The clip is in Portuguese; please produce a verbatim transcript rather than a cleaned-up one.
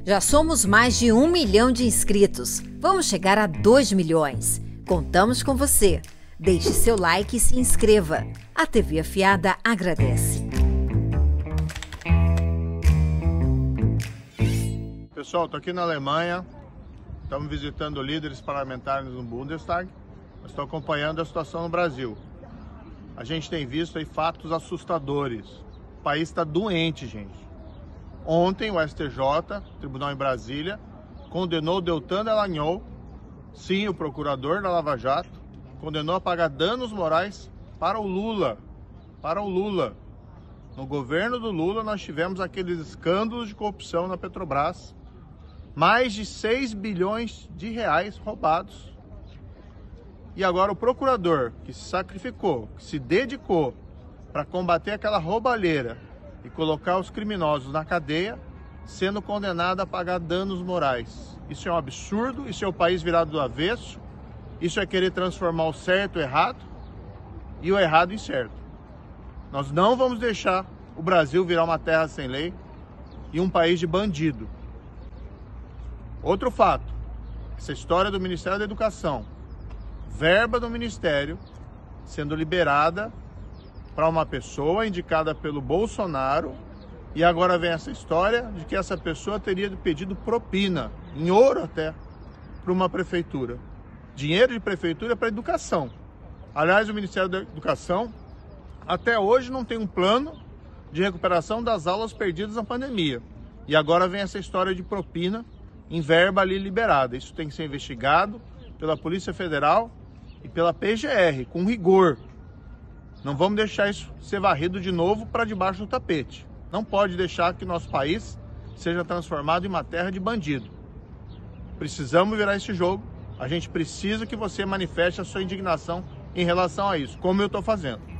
Já somos mais de um milhão de inscritos. Vamos chegar a dois milhões. Contamos com você. Deixe seu like e se inscreva. A T V Afiada agradece. Pessoal, estou aqui na Alemanha. Estamos visitando líderes parlamentares no Bundestag. Estou acompanhando a situação no Brasil. A gente tem visto aí fatos assustadores. O país está doente, gente. Ontem o S T J, Tribunal em Brasília, condenou Deltan Dallagnol, sim, o procurador da Lava Jato, condenou a pagar danos morais para o Lula. Para o Lula. No governo do Lula nós tivemos aqueles escândalos de corrupção na Petrobras. Mais de seis bilhões de reais roubados. E agora o procurador que se sacrificou, que se dedicou para combater aquela roubalheira e colocar os criminosos na cadeia, sendo condenado a pagar danos morais. Isso é um absurdo, isso é o país virado do avesso, isso é querer transformar o certo em errado e o errado em certo. Nós não vamos deixar o Brasil virar uma terra sem lei e um país de bandido. Outro fato, essa história do Ministério da Educação, verba do Ministério sendo liberada para uma pessoa indicada pelo Bolsonaro, e agora vem essa história de que essa pessoa teria pedido propina, em ouro até, para uma prefeitura. Dinheiro de prefeitura para educação. Aliás, o Ministério da Educação até hoje não tem um plano de recuperação das aulas perdidas na pandemia. E agora vem essa história de propina em verba ali liberada. Isso tem que ser investigado pela Polícia Federal e pela P G R, com rigor. Não vamos deixar isso ser varrido de novo para debaixo do tapete. Não pode deixar que nosso país seja transformado em uma terra de bandido. Precisamos virar esse jogo. A gente precisa que você manifeste a sua indignação em relação a isso, como eu estou fazendo.